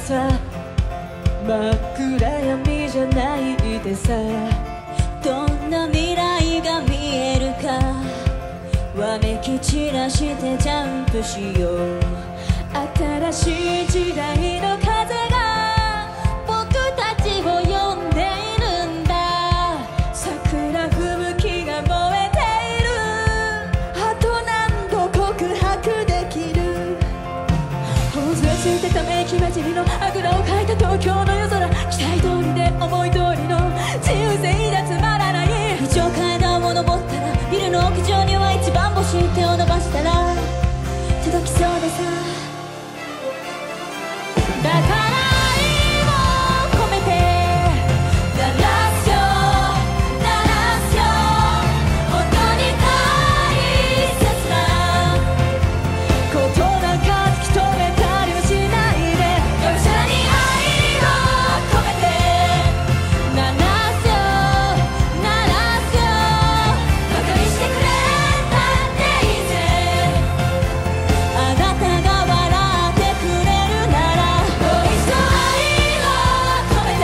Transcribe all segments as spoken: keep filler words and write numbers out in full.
さ、真っ暗闇じゃないでさ、 どんな未来が見えるかわめき散らしてジャンプしよう。 新しい時代の風が僕たちを呼んでいるんだ。桜吹雪が燃えている。あと何度告白できる。頬杖ついてため息混じりのあぐらをかいた東京の夜空、期待通りで思い通りの自由性じゃつまらない。 非常階段を登ったらビルの屋上には一番星、手を伸ばしたら届きそうでさ。 だから愛を込めて鳴らすよ鳴らすよ、本当に大切なことなんか突き止めたりはしないで。がむしゃらに愛を込めて鳴らすよ鳴らすよ、馬鹿にしてくれたっていいぜ。 あなたが笑ってくれるならもう一度愛を込めて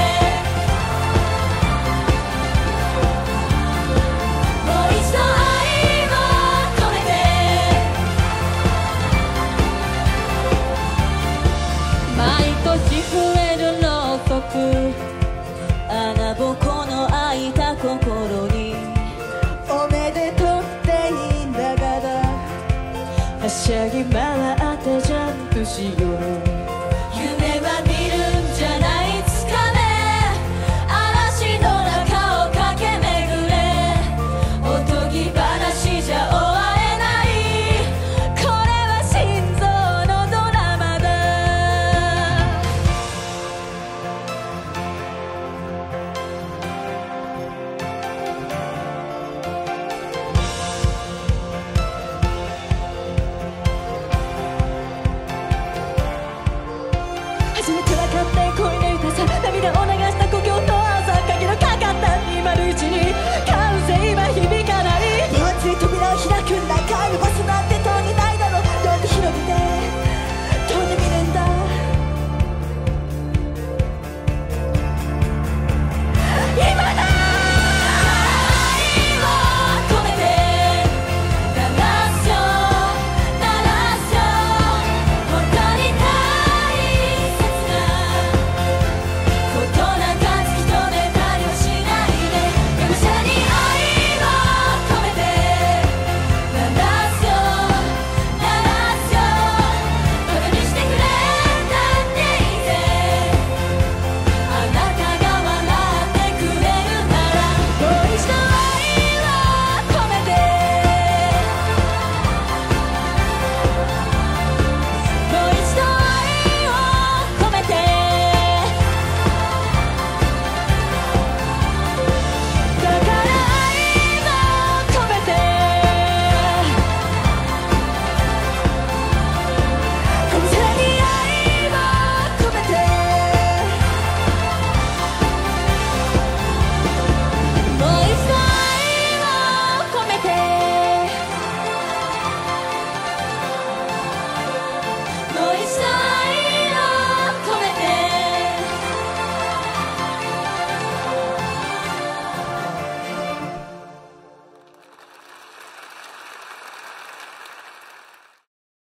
もう一度愛を込めて毎年増えるろうそく、 穴ぼこの開いた心におめでとうって言いながらはしゃぎ回ってジャンプしよう。夢は見るんじゃないつかめ、嵐の中を駆け巡れ、おとぎ話じゃ終われない、これは心臓のドラマだ。初めて分かって恋の痛さ、涙を流した